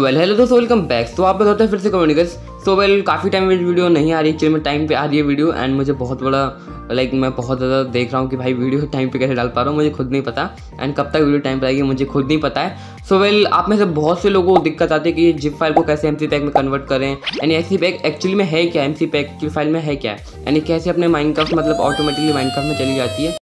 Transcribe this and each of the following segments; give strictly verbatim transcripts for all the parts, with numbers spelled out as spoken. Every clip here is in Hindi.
वेल हेलो दोस्तों, वेलकम बैक। तो आप बताते हैं फिर से कमेंट गाइस। सो वेल काफ़ी टाइम में वीडियो नहीं आ रही, एक्चुअली में टाइम पे आ रही है वीडियो एंड मुझे बहुत बड़ा लाइक like, मैं बहुत ज़्यादा देख रहा हूँ कि भाई वीडियो टाइम पे कैसे डाल पा रहा हूँ, मुझे खुद नहीं पता एंड कब तक वीडियो टाइम पे आएगी मुझे खुद नहीं पता है। सो वेल आप में से बहुत से लोगों को दिक्कत आती है कि जिप फाइल को कैसे एमसी पैक में कन्वर्ट करें एंड एमसी पैक एक्चुअली में है क्या, एमसी पैक की फाइल में है क्या यानी कैसे अपने माइनक्राफ्ट मतलब ऑटोमेटिकली माइनक्राफ्ट में चली जाती है।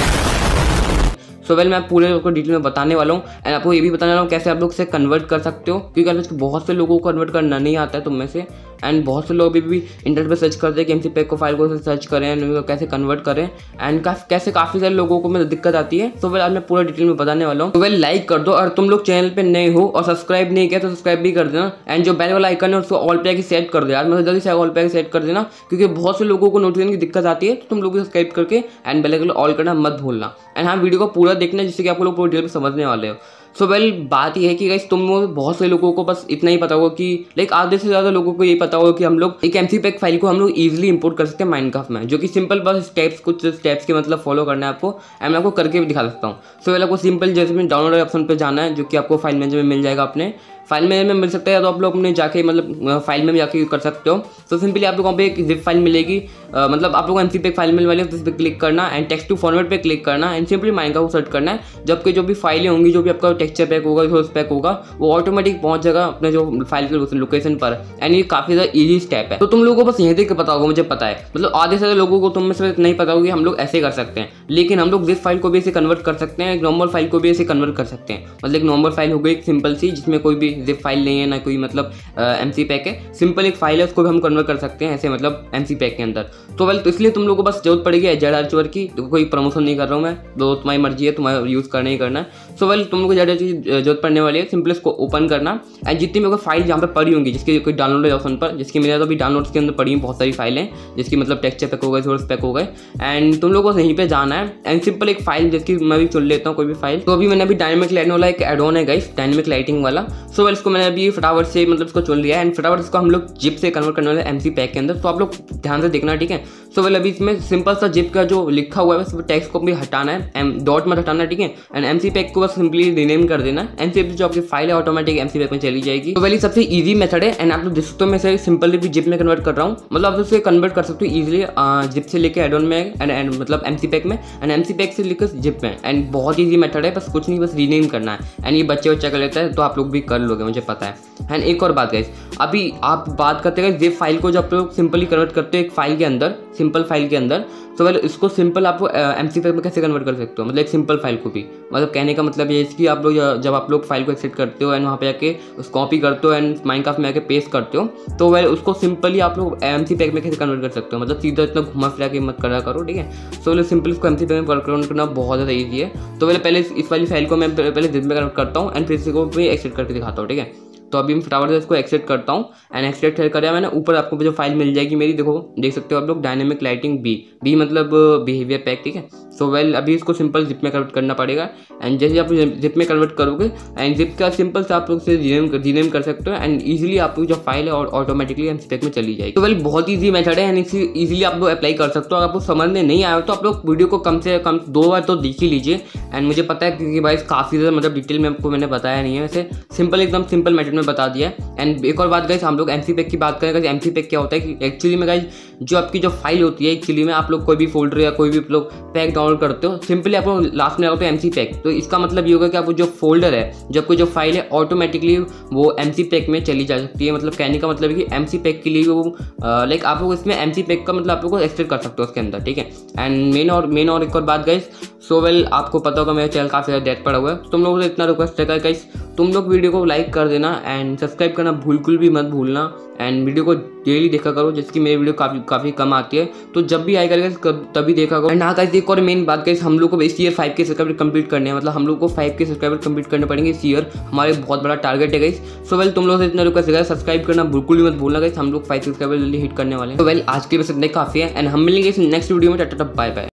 सो so वेल well, मैं पूरे को डिटेल में बताने वाला हूँ एंड आपको ये भी बताने वाला हूँ कैसे आप लोग इसे कन्वर्ट कर सकते हो, क्योंकि आप बहुत से लोगों को कन्वर्ट करना नहीं आता है तुम में से एंड बहुत से लोग भी, भी इंटरनेट पे सर्च करते हैं कि एमसी पैक को फाइल को सर्च करें एंड कैसे कन्वर्ट करें एंड कैसे काफ़ी सारे लोगों को मतलब दिक्कत आती है। तो वेल आज मैं पूरा डिटेल में बताने वाला हूँ। तो वेल लाइक कर दो और तुम लोग चैनल पे नए हो और सब्सक्राइब नहीं किया तो सब्सक्राइब भी कर देना एंड जो बेल वाला आइकन है उसको ऑल पे आके सेट कर दो यार, मतलब जल्दी से ऑल पे आके सेट कर देना, क्योंकि बहुत से लोगों को नोटिफिकेशन की दिक्कत आती है। तो तुम लोग भी सब्सक्राइब करके एंड बेल आइकन ऑल करना मत भूलना एंड हाँ वीडियो को पूरा देखना जिससे कि आपको लोग पूरी डिटेल में समझने वाले हो। सो so वेल well, बात यह है कि गाइस तुम बहुत से लोगों को बस इतना ही पता होगा कि लाइक आधे से ज़्यादा लोगों को ये पता होगा कि हम लोग एक एमसी पैक फाइल को हम लोग इजीली इंपोर्ट कर सकते हैं माइनक्राफ्ट में, जो कि सिंपल बस स्टेप्स कुछ स्टेप्स के मतलब फॉलो करना है आपको एंड मैं आपको करके भी दिखा सकता हूँ। सो वेल आपको सिंपल जैसे में डाउनलोड ऑप्शन पर जाना है, जो कि आपको फाइल मैनेजर में मिल जाएगा, अपने फाइल मैनेजर में मिल सकता है, या तो आप लोग अपने जाके मतलब फाइल में भी जाके कर सकते हो। तो सिंपली आप लोगों को एक जिप फाइल मिलेगी, आ, मतलब आप लोग एमसी पैक फाइल मिलने वाली है, तो इस पर क्लिक करना एंड टेक्स्ट टू फॉर्मेट पे क्लिक करना एंड सिंपली माइनक्राफ्ट को सर्च करना है। जबकि जो भी फाइलें होंगी, जो भी आपका टेक्सचर पैक होगा, सोर्स पैक होगा, वो ऑटोमेटिक पहुंच जाएगा अपने जो फाइल के लोकेशन पर एंड ये काफ़ी ज़्यादा ईजी स्टेप है। तो तुम लोगों को बस यहीं देख के पता होगा, मुझे पता है मतलब आधे से लोगों को तुम में से नहीं पता होगा कि हम लोग ऐसे कर सकते हैं, लेकिन हम लोग जिप फाइल को भी ऐसे कन्वर्ट कर सकते हैं, एक नॉर्मल फाइल को भी ऐसे कन्वर्ट कर सकते हैं। मतलब एक नॉर्मल फाइल हो गई एक सिंपल सी, जिसमें कोई भी जिप फाइल नहीं है ना कोई मतलब एमसी पैक है, सिंपल एक फाइल है, उसको भी हम कन्वर्ट कर सकते हैं ऐसे मतलब एमसी पैक के अंदर। तो वेल तो इसलिए तुम लोगों को बस जरूरत पड़ेगी एजेड आर्चर की। तो कोई प्रमोशन नहीं कर रहा हूँ मैं, तो तुम्हारी मर्जी है, तुम्हारा यूज़ करना ही करना है। सो वेल तुम लोग को एजेड आर्चर की जरूरत पड़ने वाली है। सिंपल इसको ओपन करना एंड जितनी मेरे को फाइल जहाँ पे पड़ी होंगी, जिसकी कोई डाउनलोड ऑप्शन पर, जिसकी मेरे तो अभी डाउनलोड्स के अंदर पड़ी हैं बहुत सारी फाइलें, जिसकी मतलब टेक्सचर पैक हो गए, सोर्स पैक हो गए एंड तुम लोगों को यहीं पे जाना है एंड सिंपल एक फाइल जिसकी मैं भी चुन लेता हूँ कोई भी फाइल। तो अभी मैंने अभी डायनेमिक लाइटिंग वाला एक एड ऑन है गाइस, डायनेमिक लाइटिंग वाला। सो वेल इसको मैंने अभी फटाफट से मतलब इसको चुन लिया एंड फटाफट इसको हम लोग जिप से कन्वर्ट करने वाले एमसी पैक के अंदर। तो आप लोग ध्यान से देखना, ठीक है। सो वेल अभी इसमें सिंपल सा जिप का जो लिखा हुआ है बस टेक्स्ट को भी हटाना है, एम डॉट मत हटाना, ठीक है। एंड एमसी पैक को बस सिंपली रीनेम कर देना, एमसी पैक जो आपकी फाइल है ऑटोमेटिक एमसी पैक में चली जाएगी। तो वेल सबसे इजी मेथड है एंड आप लोग जिसको मैं से सिंपली भी जिप में कन्वर्ट कर रहा हूँ, मतलब आप उसे कन्वर्ट कर सकते हो इजीली जिप से लेकर एड ऑन में एंड एंड मतलब एमसी पैक में एंड एमसी पैक से लेकर जिप में एंड बहुत ईजी मेथड है, बस कुछ नहीं बस रीनेम करना है एंड ये बच्चे बच्चा कर लेता है, तो आप लोग भी कर लोगे मुझे पता है। एंड एक और बात गाइस, अभी आप बात करते हैं जिप फाइल को जो आप लोग सिंपली कन्वर्ट करते हो एक फाइल के अंदर, सिंपल फाइल के अंदर। तो वेल इसको सिंपल आपको एमसी पैक में कैसे कन्वर्ट कर सकते हो, मतलब एक सिंपल फाइल को भी, मतलब कहने का मतलब ये है कि आप लोग जब आप लोग फाइल को एक्सेप्ट करते हो एंड वहाँ पे आके उस कॉपी करते हो एंड माइनक्राफ्ट में आके पेस्ट करते हो, तो वेल उसको सिंपली आप लोग एमसी पैक में कैसे कन्वर्ट कर सकते हो, मतलब सीधा इतना घुमा फिरा के मत करा करो, ठीक है। सो वेल सिंपल इसको एमसी पैक में कन्वर्ट करना बहुत ज़्यादा ईजी है। तो वेल पहले इस वाली फाइल को मैं पहले जिप में कन्वर्ट करता हूँ एंड फिर इसको भी एक्सेप्ट करके दिखाता हूँ, ठीक है। तो अभी मैं फटाफट से इसको एक्सेप्ट करता हूँ एंड एक्सेप्ट कर मैंने, ऊपर आपको जो फाइल मिल जाएगी मेरी, देखो देख सकते हो आप लोग, डायनेमिक लाइटिंग बी बी मतलब बिहेवियर पैक, ठीक है। सो वेल अभी इसको सिंपल जिप में कन्वर्ट करना पड़ेगा एंड जैसे आप जिप में कन्वर्ट करोगे एंड जिप का सिंपल से आप लोग से रीनेम रीनेम कर सकते हो एंड इजीली आपकी जो फाइल है और ऑटोमेटिकली एमसी पैक में चली जाएगी। तो वेल बहुत ईजी मेथड है एंड इजीली आप लोग अप्लाई कर सकते हो। अगर आपको समझ में नहीं आया तो आप लोग वीडियो को कम से कम दो बार तो देख ही लीजिए एंड मुझे पता है क्योंकि भाई काफ़ी ज़्यादा मतलब डिटेल में आपको मैंने बताया नहीं है, वैसे सिंपल एकदम सिंपल मेथड में बता दिया है। एंड एक और बात गाइस, हम लोग एमसी पैक की बात करें, एमसी पैक क्या होता है कि एक्चुअली में गाइस जो आपकी जो फाइल होती है एक्चुअली में आप लोग कोई भी फोल्डर या कोई भी लोग पैक डाउनलोड करते हो, सिंपली आप लोग लास्ट में लगाते हो एमसी पैक। तो इसका मतलब ये होगा कि आप जो फोल्डर है, जो आपको जो फाइल है ऑटोमेटिकली वो एमसी पैक में चली जा सकती है। मतलब कहने का मतलब है कि एमसी पैक के लिए वो लाइक आप लोग इसमें एमसी पैक का मतलब आप लोग को एक्सेप्ट कर सकते हो उसके अंदर, ठीक है। एंड मेन और मेन और एक और बात गाइस, सो वेल आपको पता होगा मेरा चैनल काफ़ी ज़्यादा डेथ पड़ा हुआ है, तो तुम लोगों से इतना रिक्वेस्ट है गाइस, तुम लोग वीडियो को लाइक कर देना एंड सब्सक्राइब करना बिल्कुल भी मत भूलना एंड वीडियो को डेली देखा करो, जिसकी मेरी वीडियो काफ़ी काफ़ी कम आती है, तो जब भी आएगा तभी देखा करो। एंड हाँ गाइस एक और मेन बात गाइस, हम लोग को इस ईयर फाइव के सब्सक्राइबर कंप्लीट करने हैं, मतलब हम लोग को फाइव के सब्सक्राइबर कंप्लीट करने पड़ेंगे इस ईयर, हमारे बहुत बड़ा टारगेट है गाइस। सो वेल तुम लोग से इतना रिक्वेस्ट है सब्सक्राइब करना बिल्कुल भी मत भूलना गाइस, हम लोग फाइव सब्सक्राइबर जल्दी हिट करने वाले हैं। तो वेल आज के बस इतने काफ़ी है एंड हम मिलेंगे इस नेक्स्ट वीडियो में। Tata bye bye.